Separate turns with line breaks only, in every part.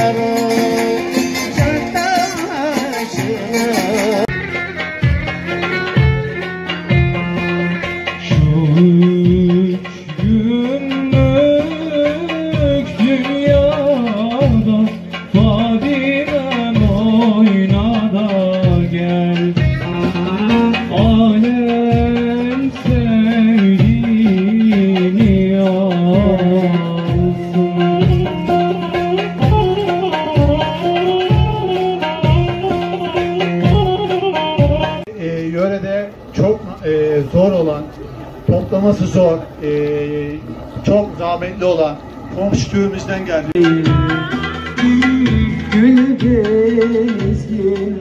Yörede çok zor olan, toplaması zor, çok zahmetli olan komşu köyümüzden geldi. Gül gezgin.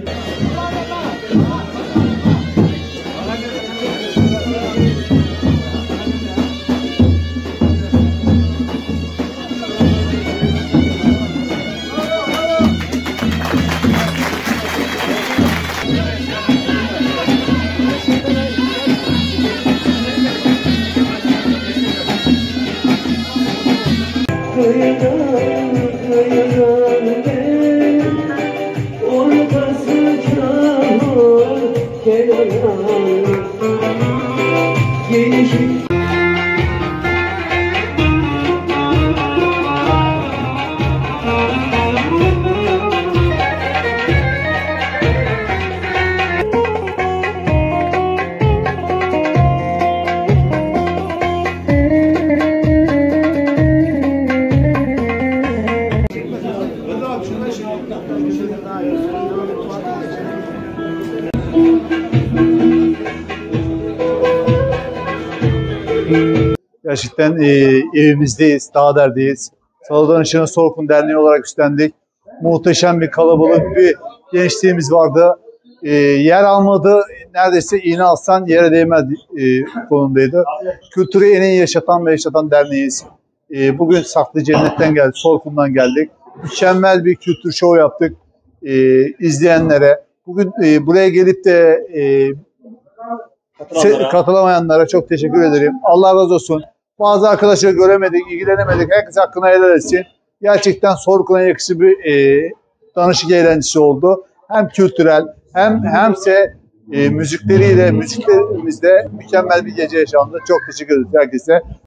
Gerçekten evimizdeyiz, Dağder'deyiz. Salıdan Işığı'nın Sorkun Derneği olarak üstlendik. Muhteşem bir kalabalık bir gençliğimiz vardı. Yer almadı, neredeyse iğne alsan yere değmez konumdaydı. Kültürü en iyi yaşatan ve yaşatan derneğiz. Bugün Saklı Cennet'ten geldik, Sorkun'dan geldik. Mükemmel bir kültür şovu yaptık izleyenlere. Bugün buraya gelip de katılamayanlara çok teşekkür ederim. Allah razı olsun. Bazı arkadaşları göremedik, ilgilenemedik. Herkes hakkını helal etsin. Gerçekten Sorkun'a yakışıklı bir danışık eğlencesi oldu. Hem kültürel hemse müziklerimizde mükemmel bir gece yaşandı. Çok teşekkür ederiz herkese.